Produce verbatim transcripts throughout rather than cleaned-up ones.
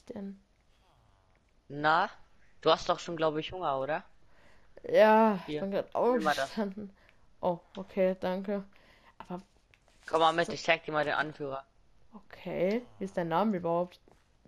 ich denn? Na, du hast doch schon, glaube ich, Hunger, oder? Ja, ich Hier, bin gerade nimm mal das. aufgestanden. Oh, okay, danke. Aber Komm mal mit, so, ich zeig dir mal den Anführer. okay, wie ist dein Name überhaupt?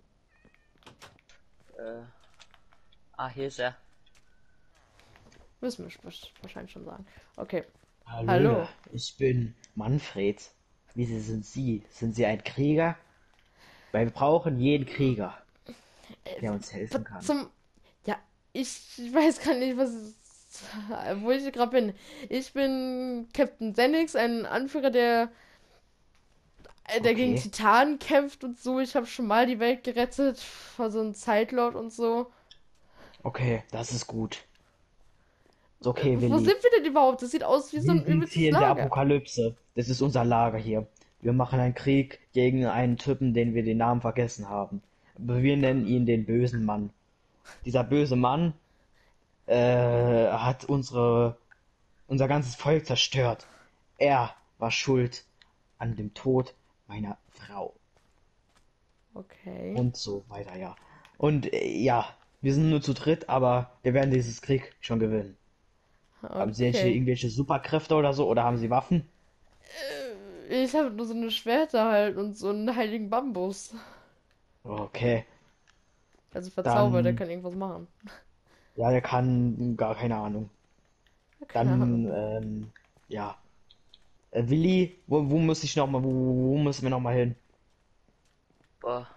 Äh, ah, hier ist er. Müssen wir sch- wahrscheinlich schon sagen. Okay, Hallöle, hallo. ich bin Manfred. Wie Sie sind Sie? Sind Sie ein Krieger? Weil wir brauchen jeden Krieger, Äh, der uns was helfen kann. zum... Ja, ich weiß gar nicht, was... wo ich gerade bin. Ich bin Captain Zenix, ein Anführer, der, der gegen Okay, Titanen kämpft und so. Ich habe schon mal die Welt gerettet vor so einem Zeitlord und so. okay, das ist gut. Ist Äh, okay, Wo Willi. sind wir denn überhaupt? Das sieht aus wie so Wir ein sind hier übelstes in der Lager. Apokalypse. Das ist unser Lager hier. Wir machen einen Krieg gegen einen Typen, den wir den Namen vergessen haben. Aber wir nennen ihn den bösen Mann. Dieser böse Mann äh, hat unsere, unser ganzes Volk zerstört. Er war schuld an dem Tod meiner Frau. Okay. Und so weiter, ja. Und äh, ja, wir sind nur zu dritt, aber wir werden dieses Krieg schon gewinnen. Haben Sie irgendwelche, Okay. irgendwelche Superkräfte oder so? Oder haben Sie Waffen? Ich habe nur so eine Schwerter halt und so einen heiligen Bambus. Okay, Also verzaubert, der dann, kann irgendwas machen. ja, der kann gar keine Ahnung. Ja, keine Dann, Ahnung. ähm, ja. Äh, Willi, wo, wo muss ich noch mal, wo, wo müssen wir noch mal hin? Boah,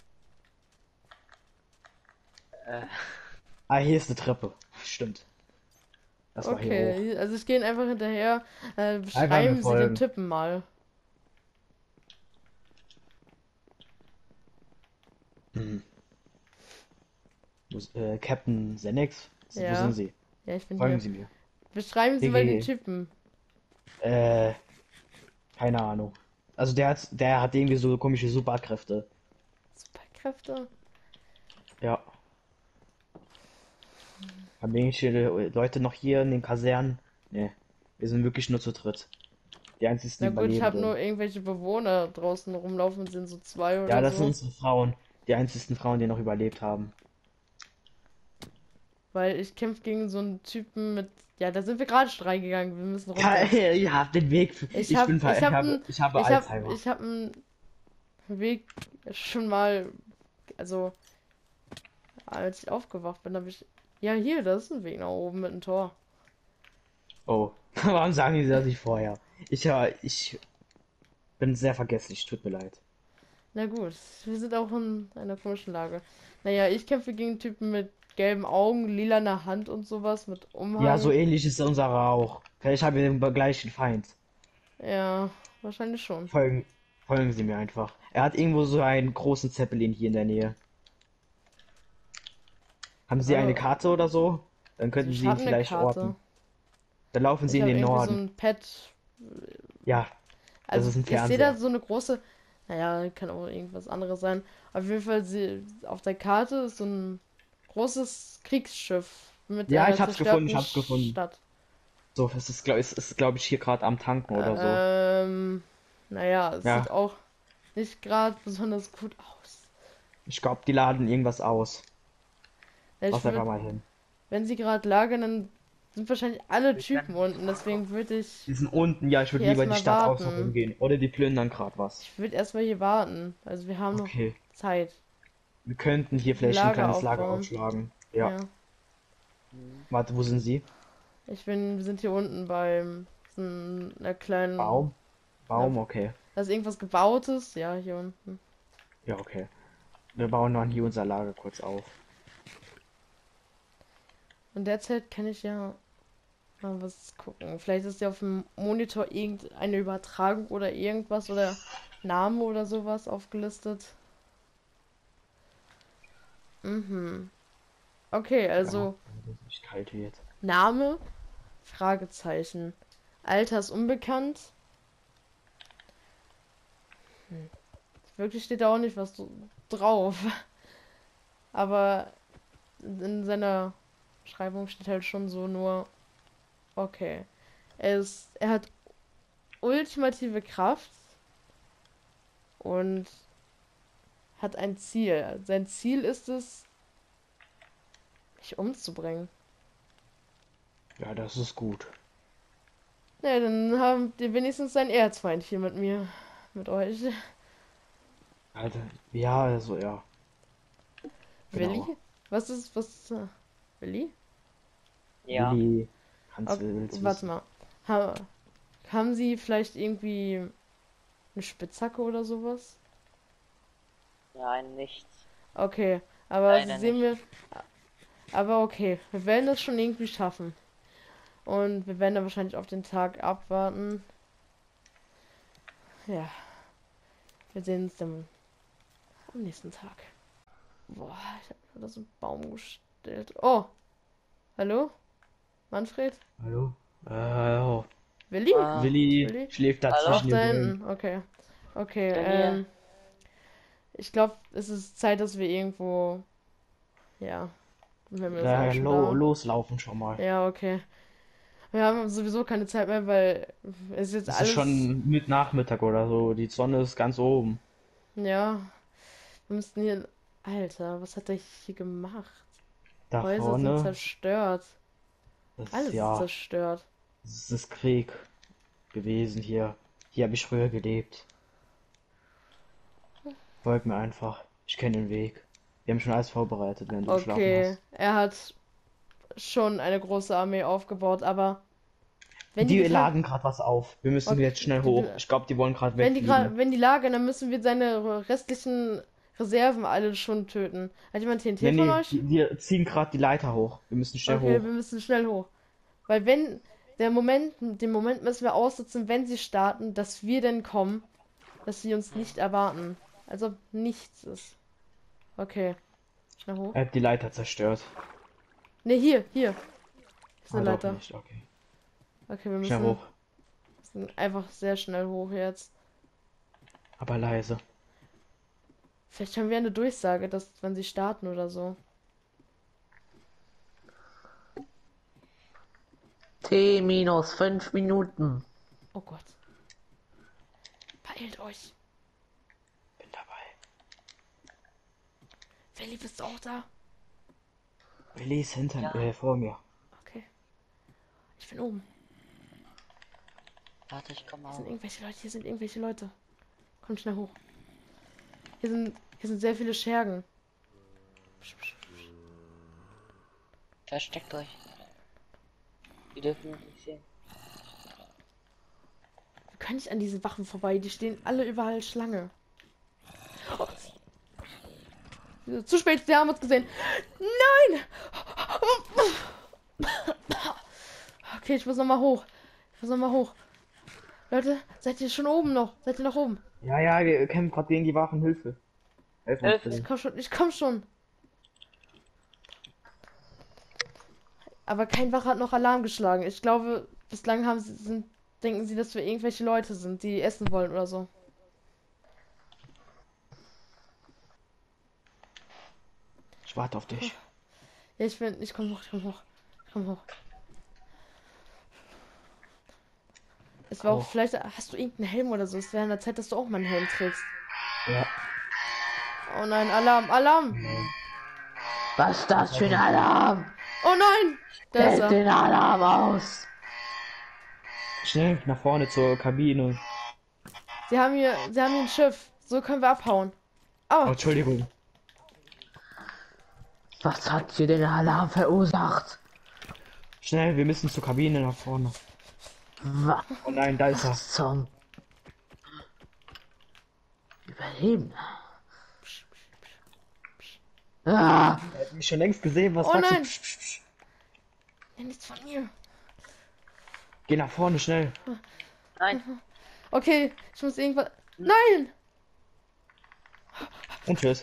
äh, Ah, hier ist eine Treppe. Stimmt. Das war hier hoch. Okay, also ich gehe einfach hinterher. Äh, Einfach mir beschreiben Sie den folgen. Typen mal. Hm. Wo ist, äh, Captain Senex? Wo sind Ja. Sie? Ja, ich bin Folgen hier. Sie mir. Beschreiben Sie Hier, mal den hier, Typen. hier. Äh, keine Ahnung. Also der hat, der hat irgendwie so komische Superkräfte. Superkräfte? Ja. Haben wir irgendwelche Leute noch hier in den Kasernen? Nee. Wir sind wirklich nur zu dritt. Die einzigen Na gut, ich habe Überlebenden. nur irgendwelche Bewohner draußen rumlaufen, sind so zwei Ja, oder das sind so. unsere Frauen. Die einzigen Frauen, die noch überlebt haben. Weil ich kämpfe gegen so einen Typen mit. Ja, da sind wir gerade streiten gegangen. Wir müssen Ja, runter. ihr habt den Weg. Ich Ich hab, bin, ver- ich ich hab habe, ein, ich habe ich hab, Alzheimer. ich hab einen Weg schon mal, also als ich aufgewacht bin, habe ich, ja hier, das ist ein Weg nach oben mit einem Tor. Oh, warum sagen Sie das nicht vorher? Ich, ja, ich bin sehr vergesslich. Tut mir leid. Na gut, wir sind auch in einer komischen Lage. Naja, ich kämpfe gegen einen Typen mit gelben Augen, lilaner Hand und sowas, mit Ja, so Umhang. ähnlich ist unserer auch. Vielleicht haben wir den gleichen Feind. Ja, wahrscheinlich schon. Folgen, folgen Sie mir einfach. Er hat irgendwo so einen großen Zeppelin hier in der Nähe. Haben Sie eine Äh, Karte oder so? Dann könnten ich Sie ihn habe eine vielleicht Karte. orten. Dann laufen Sie Ich in habe den irgendwie so Norden. ein Pad. Ja, das Also ist ein ich sehe da Fernseher. so eine große, naja, kann auch irgendwas anderes sein. Auf jeden Fall sie, auf der Karte ist so ein großes Kriegsschiff mit Ja, einer ich hab's gefunden, ich zerstörten hab's gefunden. Stadt. So, es ist, glaube es ist, glaub ich, hier gerade am Tanken oder so. Ähm, naja, es sieht Ja, auch nicht gerade besonders gut aus. ich glaube, die laden irgendwas aus. Ja, ich Lass einfach würde, mal hin. wenn sie gerade lagern, dann sind wahrscheinlich alle wir Typen können. unten. Deswegen würde ich Die sind unten, ja, ich würde hier lieber die erstmal Stadt außen warten. rumgehen. Oder die plündern gerade was. Ich würde erstmal hier warten. Also wir haben noch Okay. Zeit. Wir könnten hier Ein vielleicht ein Lager kleines Lager aufbauen. aufschlagen. Ja. Ja. Hm. Warte, wo sind Sie? Ich bin, wir sind hier unten beim so einer kleinen. Baum? Na, Baum, okay. da ist irgendwas gebautes. Ja, hier unten. Ja, okay. Wir bauen dann hier unser Lager kurz auf. Und derzeit kann ich ja mal was gucken. Vielleicht ist ja auf dem Monitor irgendeine Übertragung oder irgendwas oder Name oder sowas aufgelistet. Mhm. Okay, Ja, also damit es nicht kalt wird. Name, Fragezeichen. Alter ist unbekannt. Wirklich steht da auch nicht was drauf. Aber in seiner Beschreibung steht halt schon so nur, okay. Er ist, er hat ultimative Kraft und hat ein Ziel. Sein Ziel ist es, mich umzubringen. Ja, das ist gut. Ja, dann haben die wenigstens einen Erzfeind hier mit mir. Mit euch. Alter, ja, also ja. Willi? Genau. Was ist, was, äh, Willi? Ja. Willi, kannst Okay, du willst warte wissen. mal. Ha, haben sie vielleicht irgendwie eine Spitzhacke oder sowas? Nein, nichts. Okay, aber Leider sehen wir. nicht. Aber okay, wir werden das schon irgendwie schaffen. Und wir werden dann wahrscheinlich auf den Tag abwarten. Ja, wir sehen uns dann am nächsten Tag. Boah, ich habe da so einen Baum gestellt. Oh, hallo? Manfred? Hallo? Äh, oh. Willi? Ah, Willi Willi? schläft da Hallo? Ach, zwischen da den Bäumen. hinten. Okay. Okay, denn ähm. hier. Ich glaube, es ist Zeit, dass wir irgendwo. Ja. Wenn wir das auch Äh, schon lo da. loslaufen schon mal. Ja, okay. Wir haben sowieso keine Zeit mehr, weil es ist jetzt Es ist alles. schon mit Nachmittag oder so. Die Sonne ist ganz oben. Ja. Wir müssten hier. Alter, was hat er hier gemacht? Da Häuser sind vorne, zerstört. das ist Alles ist ja, zerstört. das ist Krieg gewesen hier. Hier habe ich früher gelebt. Folgt mir einfach. Ich kenne den Weg. Wir haben schon alles vorbereitet, während du geschlafen Okay, hast. er hat schon eine große Armee aufgebaut, aber wenn die Die gerade laden gerade was auf. Wir müssen okay, jetzt schnell die, hoch. Ich glaube, die wollen gerade wenn die wegfliegen. gerade wenn die lagern, dann müssen wir seine restlichen Reserven alle schon töten. Hat jemand T N T Nee, von nee, euch? die, die ziehen gerade die Leiter hoch. Wir müssen schnell Okay, hoch. wir müssen schnell hoch. Weil wenn der Moment, den Moment müssen wir aussitzen, wenn sie starten, dass wir dann kommen, dass sie uns nicht erwarten. Als ob nichts ist. Okay, schnell hoch. Er hat die Leiter zerstört. Ne, hier, hier. Ist Ah, eine doch Leiter. nicht, okay. Okay, wir Schnell müssen, hoch. müssen einfach sehr schnell hoch jetzt. Aber leise. Vielleicht haben wir eine Durchsage, dass wenn sie starten oder so. T minus fünf Minuten. Oh Gott. Beeilt euch. Bin dabei. Willi, bist du auch da? Willi ist hinter Ja. äh, vor mir. Okay. Ich bin oben. Warte, ich komme Hier sind auch. irgendwelche Leute, hier sind irgendwelche Leute. Kommt schnell hoch. Hier sind, hier sind sehr viele Schergen. Psch, psch, psch. Versteckt euch. Die dürfen uns nicht sehen. Wir können nicht an diese Wachen vorbei, die stehen alle überall Schlange. Oh. Zu spät, sie haben uns gesehen. Nein! Okay, ich muss noch mal hoch. Ich muss noch mal hoch. Leute, seid ihr schon oben noch? Seid ihr noch oben? Ja, ja, wir kämpfen gerade gegen die Waffen. Hilfe. Helf uns Hilfe. Ich bitte. komm schon, ich komm schon. Aber kein Wache hat noch Alarm geschlagen. Ich glaube, bislang haben sie, sind, denken sie, dass wir irgendwelche Leute sind, die essen wollen oder so. Ich warte auf dich. Ja, ich bin, ich komm hoch, ich komm hoch, ich komm hoch. Es war auch, Hoch. vielleicht hast du irgendeinen Helm oder so. Es wäre an der Zeit, dass du auch mal einen Helm trägst. Ja. Oh nein, Alarm, Alarm! Was ist das für ein Alarm? Oh nein! Da ist Stellt er. den Alarm aus. Schnell nach vorne zur Kabine. Sie haben hier, sie haben hier ein Schiff. So können wir abhauen. Oh, Oh, Entschuldigung. Was hat hier den Alarm verursacht? Schnell, wir müssen zur Kabine nach vorne. Was Oh nein, da ist er. zum Überleben? Ah, Er hat mich schon längst gesehen. Was oh sagst nein! du? Psch, psch, psch. Ja, nichts von mir. Geh nach vorne, schnell. nein. Okay, ich muss irgendwas. Nein! Und tschüss.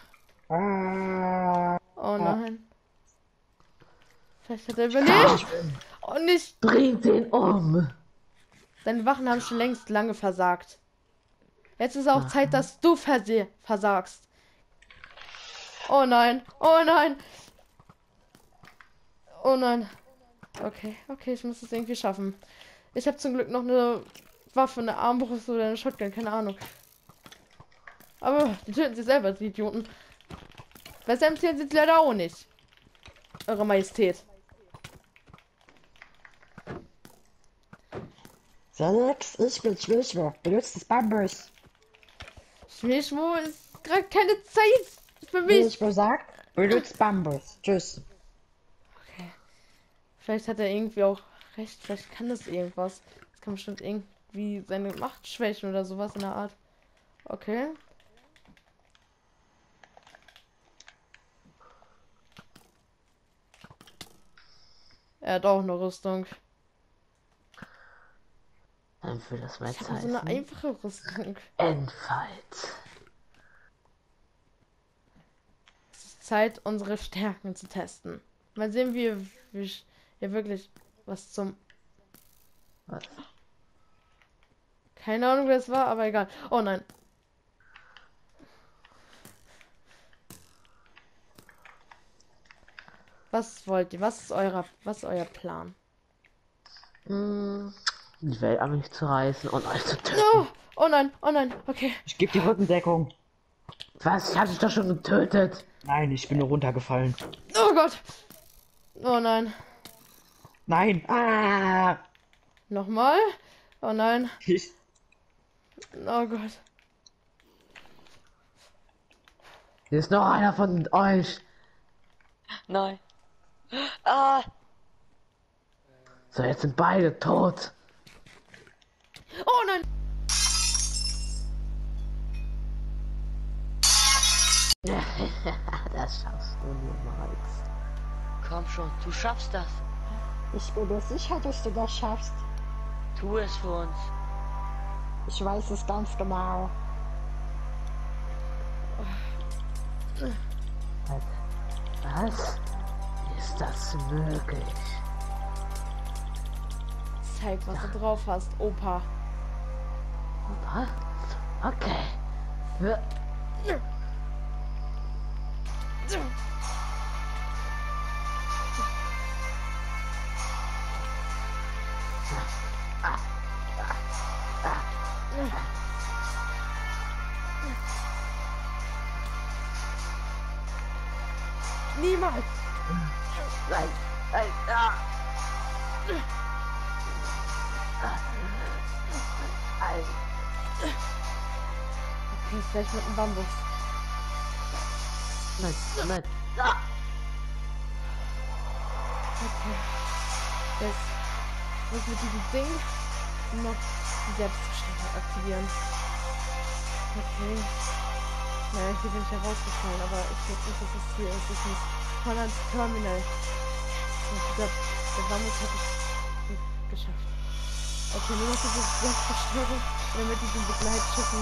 Ah. Oh nein. Vielleicht hat er überlebt. Oh nicht. Bringt ihn um. Deine Wachen haben schon längst lange versagt. Jetzt ist auch Zeit, dass du verse versagst. Oh nein. Oh nein. Oh nein. Okay, okay, ich muss es irgendwie schaffen. Ich habe zum Glück noch eine Waffe, eine Armbrust oder eine Shotgun, keine Ahnung. Aber die töten sich selber, die Idioten. Besser empfehlen sie leider auch nicht. Eure Majestät. Felix, ich bin Schwäche. Benutzt das Bambus. Schmischmo ist gerade keine Zeit für Wie mich. ich gesagt, benutzt Bambus. Tschüss. Okay. Vielleicht hat er irgendwie auch recht. Vielleicht kann das irgendwas. Das kann bestimmt irgendwie seine Macht schwächen oder sowas in der Art. Okay. Er hat auch eine Rüstung. Dann will das mal Ich jetzt habe so eine heißen. einfache Rüstung. Endfight. Es ist Zeit, unsere Stärken zu testen. Mal sehen, wie wir hier wirklich was zum... Was? Keine Ahnung, wer es war, aber egal. Oh nein. Was wollt ihr? Was ist euer, was ist euer Plan? Hm, die Welt an mich zu reißen und euch zu töten. Oh, oh nein, oh nein. Okay. Ich gebe die Rückendeckung. Was? Ich hab dich doch schon getötet. Nein, ich bin nur runtergefallen. Oh Gott. Oh nein. Nein. Ah! Nochmal. Oh nein. Ich, Oh Gott. Hier ist noch einer von euch. Nein. Ah, So, jetzt sind beide tot. Oh nein. Das schaffst du niemals. komm schon, du schaffst das. Ich bin mir sicher, dass du das schaffst. Tu es für uns. Ich weiß es ganz genau. Was? Ist das möglich? Zeig, was du drauf hast, Opa. Was? Okay. Ja. Niemals. Nein, nein, ah. Nein. Okay, vielleicht mit dem Bambus. Nein, nein. Ah. Okay. Jetzt muss mit diesem Ding noch die Selbstzerstörung aktivieren. Okay. Naja, hier bin ich ja rausgefallen, aber ich glaube nicht, dass es hier ist. Ich muss vorne ans Terminal. Und dieser der Bambus hat es nicht geschafft. Okay, nur noch diese Selbstzerstörung oder mit diesen Begleitschiffen.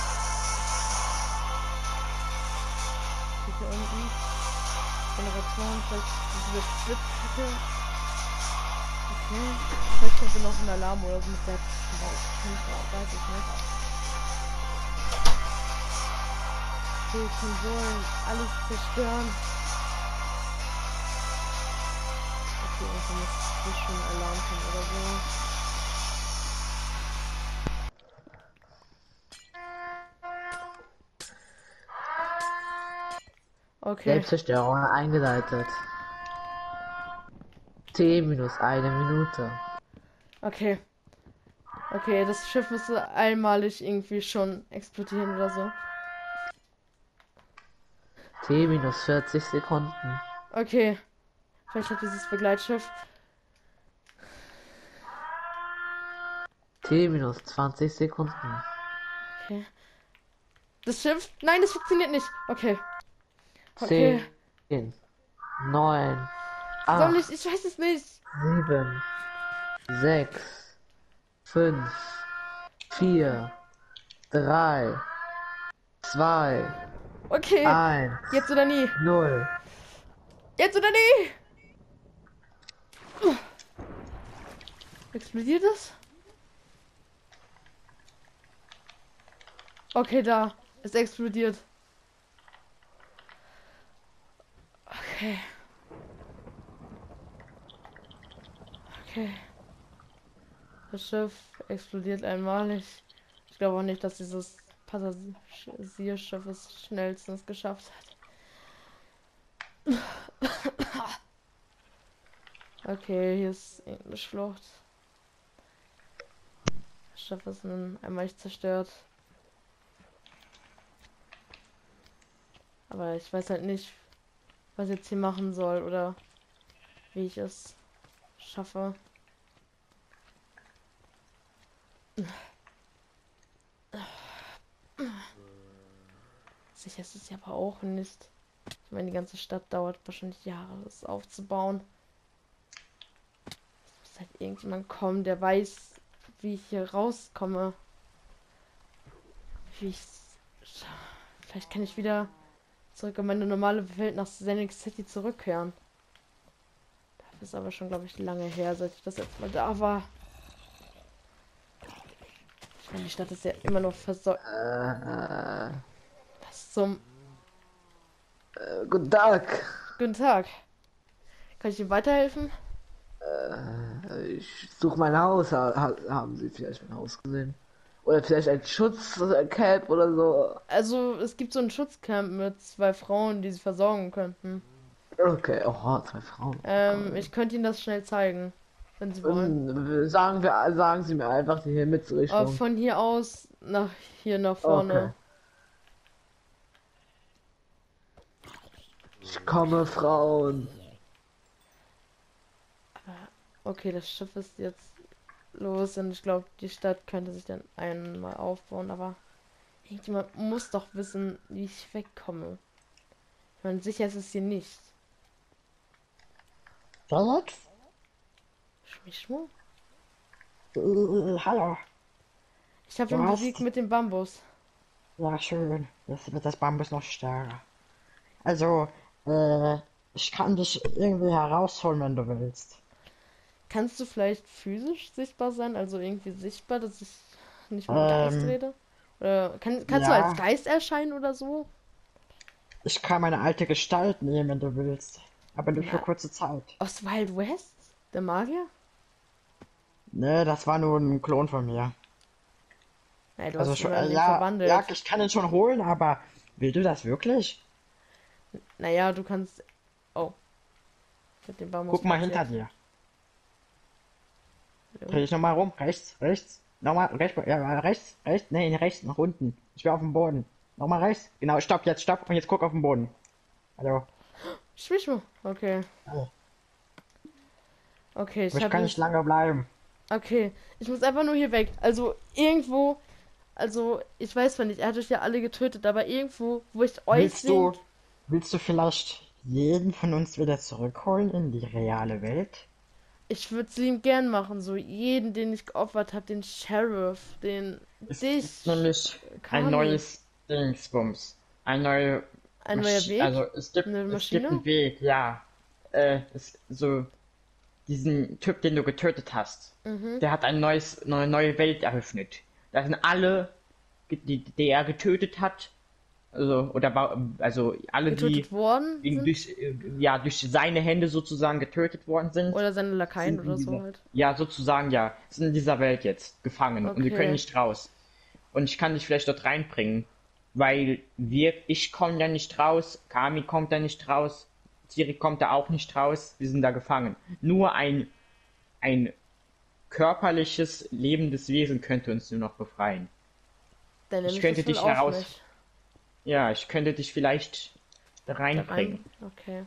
Hier unten. Generatoren, vielleicht diese Schwitzkacke. Okay. Vielleicht kommt hier noch ein Alarm oder so mit Selbstzerstörung. Weiß ich nicht. Die Konsolen alles zerstören. Okay, also muss hier schon ein Alarm kommen oder so. Okay. Selbstzerstörung eingeleitet. T minus eine Minute. Okay. Okay, das Schiff müsste einmalig irgendwie schon explodieren oder so. T minus vierzig Sekunden. Okay. Vielleicht hat dieses Begleitschiff. T minus zwanzig Sekunden. Okay. Das Schiff. Nein, das funktioniert nicht. Okay. Okay. zehn, neun, Soll acht, ich? Ich weiß es nicht. sieben, sechs, fünf, vier, drei, zwei, Okay. eins, Jetzt oder nie. null. Jetzt oder nie. Explodiert es? Okay, da. Es explodiert. Okay. Okay. Das Schiff explodiert einmalig. Ich glaube auch nicht, dass dieses Passagierschiffes schnellstens geschafft hat. Okay, hier ist irgendeine Schlucht. Das Schiff ist nun einmal zerstört. Aber ich weiß halt nicht, was ich jetzt hier machen soll oder wie ich es schaffe. Sicher ist es ja aber auch nicht. Ich meine, die ganze Stadt dauert wahrscheinlich Jahre, das aufzubauen. Es muss halt irgendjemand kommen, der weiß, wie ich hier rauskomme. Wie ich... Vielleicht kann ich wieder zurück in meine normale Welt nach Zenix City zurückkehren. Das ist aber schon, glaube ich, lange her, seit ich das letzte Mal da war. Ich meine, die Stadt ist ja immer noch versorgt. Äh, Was zum... äh, guten Tag. Guten Tag. Kann ich Ihnen weiterhelfen? Äh, ich suche mein Haus. Ha ha haben Sie vielleicht mein Haus gesehen? Oder vielleicht ein Schutzcamp oder so? Also, es gibt so ein Schutzcamp mit zwei Frauen, die Sie versorgen könnten. Okay, oh, zwei Frauen. Ähm, ich könnte Ihnen das schnell zeigen, wenn Sie wollen. Ähm, Sagen wir, sagen Sie mir einfach die Aber Himmelsrichtung. von hier aus nach hier nach vorne. Ich komme, Frauen. Okay, das Schiff ist jetzt los und ich glaube, die Stadt könnte sich dann einmal aufbauen, aber irgendjemand muss doch wissen, wie ich wegkomme. Ich meine, sicher ist es hier nicht. Felix? Schmischmo? Äh, hallo. Ich habe Du ihn hast- besiegt mit dem Bambus. Ja, schön. Jetzt wird das Bambus noch stärker. Also, äh, ich kann dich irgendwie herausholen, wenn du willst. Kannst du vielleicht physisch sichtbar sein, also irgendwie sichtbar, dass ich nicht mit dem Ähm, Geist rede? Oder kann, kannst du ja. als Geist erscheinen oder so? Ich kann meine alte Gestalt nehmen, wenn du willst. Aber nur für Ja. kurze Zeit. Aus Wild West? Der Magier? Ne, das war nur ein Klon von mir. Nein, du Also hast schon, ihn äh, in den ja, verwandelt. ja, ich kann ihn schon holen, aber willst du das wirklich? Naja, du kannst... Oh. Mit dem Bambus Guck mal passiert. hinter dir. Ja. Dreh dich nochmal rum. Rechts, rechts. Nochmal rechts, ja, rechts, rechts, nee, rechts, nach unten. Ich bin auf dem Boden. Nochmal rechts. Genau, stopp, jetzt stopp und jetzt guck auf den Boden. Also, Schmischmo. Okay. Oh. Okay, ich ich habe kann nicht lange bleiben. Okay, ich muss einfach nur hier weg. Also irgendwo, also ich weiß zwar nicht, er hat euch ja alle getötet, aber irgendwo, wo ich euch Willst du, sehe, willst du vielleicht jeden von uns wieder zurückholen in die reale Welt? ich würde es ihm gern machen, so jeden, den ich geopfert habe, den Sheriff, den Es dich, gibt nämlich Kami. ein neues Dingsbums. Ein neuer ein neuer Maschi- Weg. Also es gibt, Eine es gibt Maschine? einen Weg, ja. Äh, es, so diesen Typ, den du getötet hast, Mhm. der hat ein neues, eine neue Welt eröffnet. Da sind alle, ge- die, die er getötet hat, also oder war, also alle, Getötet die worden wegen sind? durch, äh, ja, durch seine Hände sozusagen getötet worden sind. Oder seine Lakaien sind in oder so dieser- halt. Ja, sozusagen, ja. Sind in dieser Welt jetzt gefangen und die Okay. können nicht raus. Und ich kann dich vielleicht dort reinbringen, weil wir, ich komme da nicht raus, Kami kommt da nicht raus, Siri kommt da auch nicht raus, wir sind da gefangen. Nur ein, ein körperliches, lebendes Wesen könnte uns nur noch befreien. Dann nehme Ich ich könnte das wohl dich auf heraus- mich. Ja, ich könnte dich vielleicht da Da reinbringen. rein. Okay.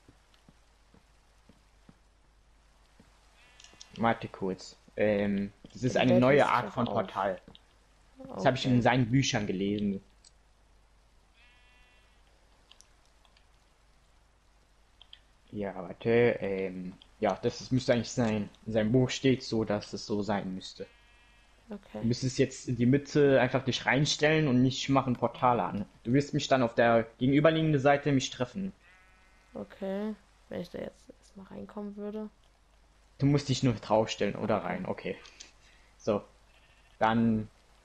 Warte kurz. Ähm, das ist Die eine Welt neue löst sich Art auch von auf. Portal. Das habe ich Okay. in seinen Büchern gelesen. Ja, warte, ähm, ja, das ist, müsste eigentlich sein. In seinem Buch steht so, dass es so sein müsste. Du Okay. müsstest jetzt in die Mitte einfach dich reinstellen und ich mache ein Portal an. Du wirst mich dann auf der gegenüberliegenden Seite mich treffen. Okay. Wenn ich da jetzt erstmal reinkommen würde. Du musst dich nur draufstellen oder rein, okay. So, dann,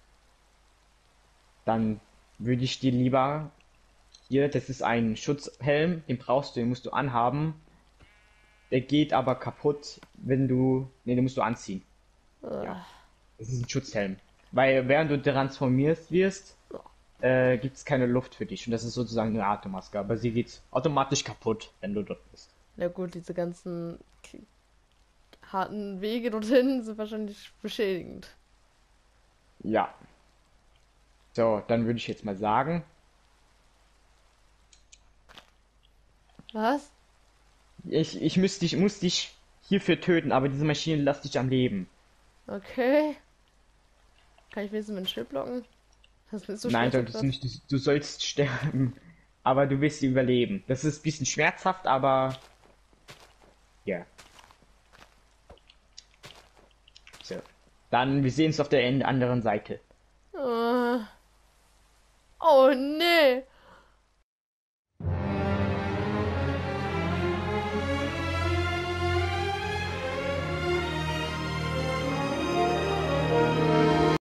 dann würde ich dir lieber hier, das ist ein Schutzhelm, den brauchst du, den musst du anhaben. Der geht aber kaputt, wenn du, nee, den musst du anziehen. Ugh. Das ist ein Schutzhelm. Weil während du transformierst wirst, äh, gibt es keine Luft für dich. Und das ist sozusagen eine Atemmaske. Aber sie geht automatisch kaputt, wenn du dort bist. Na gut, diese ganzen k- harten Wege dorthin sind wahrscheinlich beschädigend. Ja. So, dann würde ich jetzt mal sagen, Was? ich, ich müsste dich, muss dich hierfür töten, aber diese Maschine lässt dich am Leben. Okay. Kann ich wenigstens mein Schild blocken? Das ist nicht so Nein, schlecht solltest etwas. du nicht, du, du sollst sterben. Aber du wirst überleben. Das ist ein bisschen schmerzhaft, aber ja. So. Dann, wir sehen uns auf der en- anderen Seite. Äh. Oh nee.